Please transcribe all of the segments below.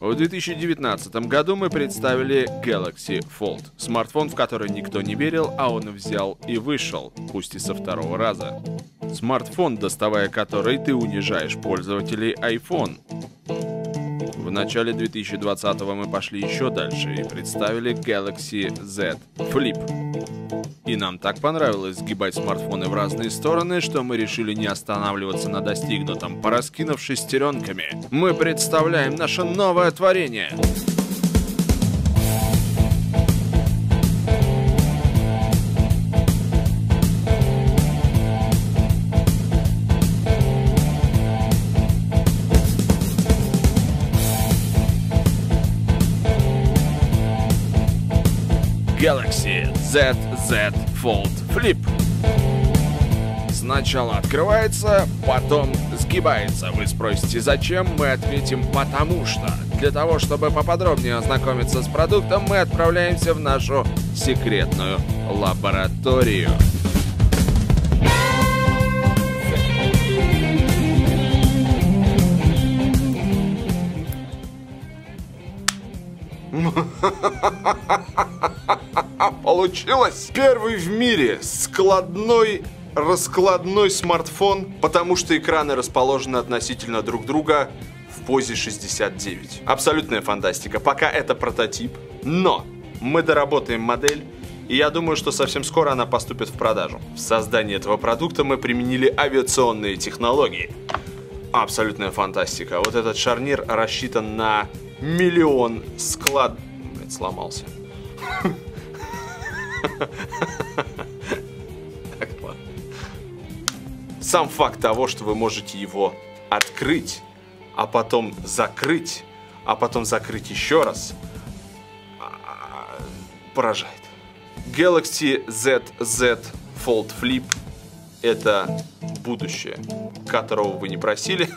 В 2019 году мы представили Galaxy Fold. Смартфон, в который никто не верил, а он взял и вышел, пусть и со второго раза. Смартфон, доставая который, ты унижаешь пользователей iPhone. В начале 2020-го мы пошли еще дальше и представили Galaxy Z Flip. И нам так понравилось сгибать смартфоны в разные стороны, что мы решили не останавливаться на достигнутом. Пораскинув шестеренками, мы представляем наше новое творение. Galaxy Z Fold Flip. Сначала открывается, потом сгибается. Вы спросите, зачем? Мы ответим, потому что. Для того, чтобы поподробнее ознакомиться с продуктом, мы отправляемся в нашу секретную лабораторию. Получилось! Первый в мире раскладной смартфон, потому что экраны расположены относительно друг друга в позе 69. Абсолютная фантастика. Пока это прототип, но мы доработаем модель, и я думаю, что совсем скоро она поступит в продажу. В создании этого продукта мы применили авиационные технологии. Абсолютная фантастика. Вот этот шарнир рассчитан на 1 миллион склад... Блин, сломался. Так, ладно. Сам факт того, что вы можете его открыть, а потом закрыть еще раз, поражает. Galaxy Z Fold Flip — это будущее, которого вы не просили.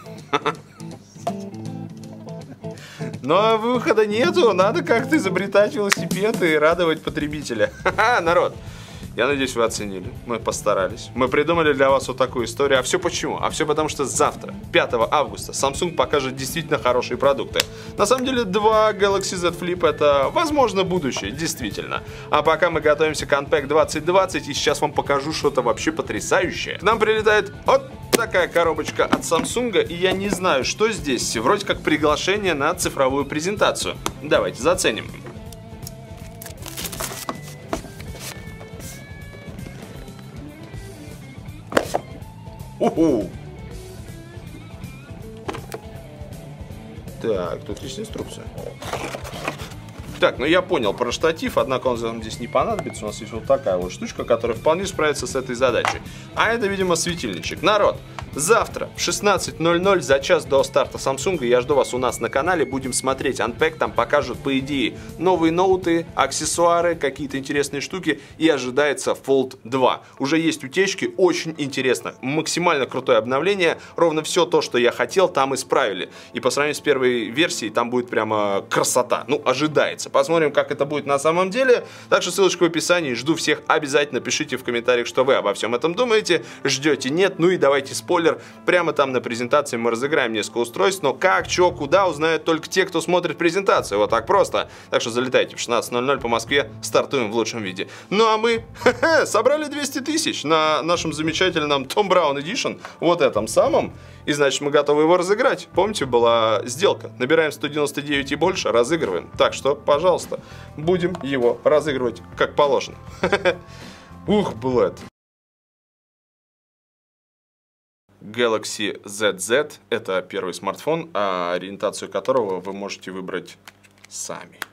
Но выхода нету, надо как-то изобретать велосипед и радовать потребителя. Ха-ха, народ, я надеюсь, вы оценили. Мы постарались. Мы придумали для вас вот такую историю. А все почему? А все потому, что завтра, 5 августа, Samsung покажет действительно хорошие продукты. На самом деле, 2 Galaxy Z Flip — это, возможно, будущее, действительно. А пока мы готовимся к Unpack 2020, и сейчас вам покажу что-то вообще потрясающее. К нам прилетает вот такая коробочка от Samsung, и я не знаю, что здесь. Вроде как приглашение на цифровую презентацию. Давайте заценим. Уху! Так, тут есть инструкция. Так, ну я понял про штатив, однако он нам здесь не понадобится. У нас есть вот такая вот штучка, которая вполне справится с этой задачей. А это, видимо, светильничек. Народ, завтра в 16:00, за час до старта Samsung, я жду вас у нас на канале. Будем смотреть Unpack, там покажут, по идее, новые ноуты, аксессуары, какие-то интересные штуки. И ожидается Fold 2. Уже есть утечки, очень интересно. Максимально крутое обновление. Ровно все то, что я хотел, там исправили. И по сравнению с первой версией, там будет прямо красота. Ну, ожидается. Посмотрим, как это будет на самом деле. Так что ссылочка в описании. Жду всех. Обязательно пишите в комментариях, что вы обо всем этом думаете. Ждете, нет. Ну и давайте спойлер. Прямо там на презентации мы разыграем несколько устройств. Но как, что, куда, узнают только те, кто смотрит презентацию. Вот так просто. Так что залетайте в 16:00 по Москве. Стартуем в лучшем виде. Ну а мы собрали 200 тысяч на нашем замечательном Tom Brown Edition. Вот этом самом. И значит, мы готовы его разыграть. Помните, была сделка. Набираем 199 и больше, разыгрываем. Так что, пожалуйста, будем его разыгрывать как положено. Ух, было это. Galaxy ZZ — это первый смартфон, ориентацию которого вы можете выбрать сами.